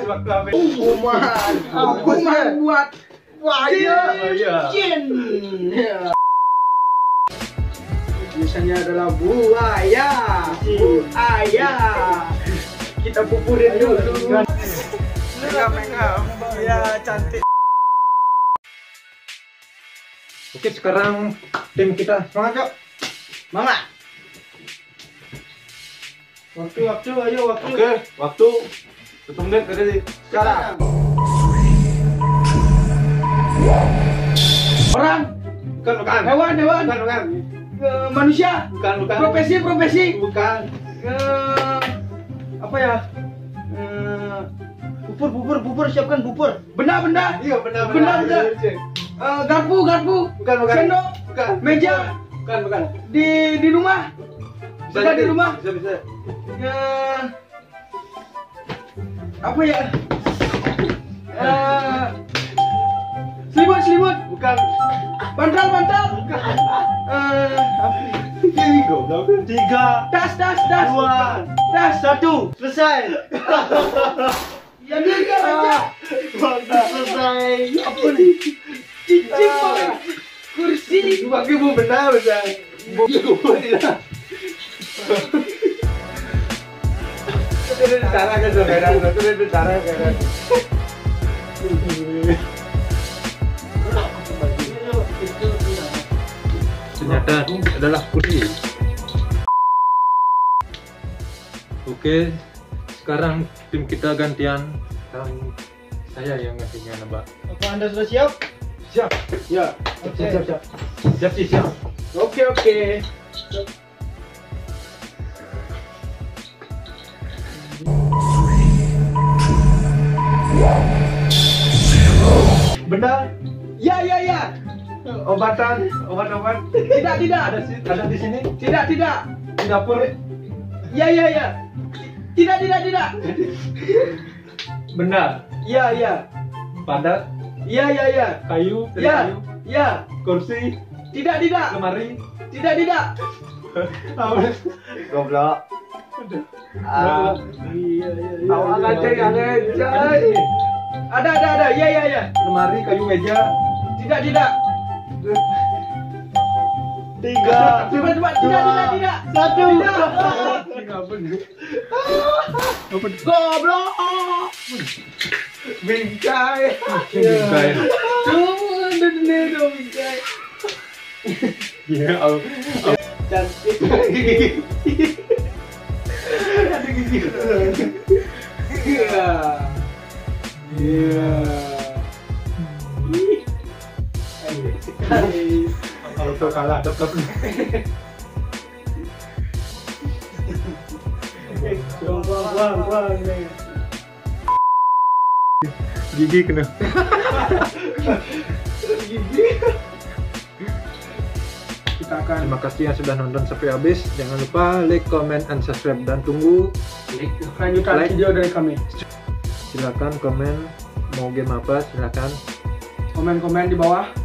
waktu habis. Hukuman buat Jin. Biasanya adalah buaya. Kita pupurin dulu. Mega. Ya cantik. Oke, sekarang tim kita semangat, Cok. Mama. Waktu, ayo waktu. Oke, waktu 1 menit dari sekarang. Orang, Bukan. hewan, Bukan. manusia, Bukan. profesi, Bukan. apa ya? Bubur, siapkan bubur. Benda, Iya, benar. garpu, Bukan. sendok, Bukan. meja, Bukan. di rumah, bisa di rumah. Bisa. Apa ya? Selimut, Bukan. bantal, Ini goblok. 3, tas, 2, tas, 1. Selesai. ya dia aja, Waktu selesai. apa nih? Cincin, kursi, Pakai bu benar. Cara kan saudara, itu cara kan. Ternyata adalah kursi. Oke, sekarang tim kita gantian dan saya yang gantinya, Mbak. Apa Anda sudah siap? Siap. Ya. Siap. Oke. Benda, Ya. obat. Tidak. Ada di sini. Tidak. Di dapur. Ya. Tidak. Benda, Ya. padat, Ya. kayu, Ya. kayu, Ya. kursi, Tidak. lemari. Tidak. Goblok. Iya. Awak aneh. Ada. Ya. Lemari, kayu, meja. Tidak. 3. Coba. Tidak. 1. Goblok. Bingkai. Bingkai. Bingkai. Ya, Cantik. Ada gigi. Iya. kalau tuh kalah tetap. Buang nih. Gigi kena. Kita akan Terima kasih yang sudah nonton sampai habis. Jangan lupa like, comment, and subscribe, dan tunggu lanjutkan Like. video dari kami. silakan komen mau game apa, silakan. Komen di bawah.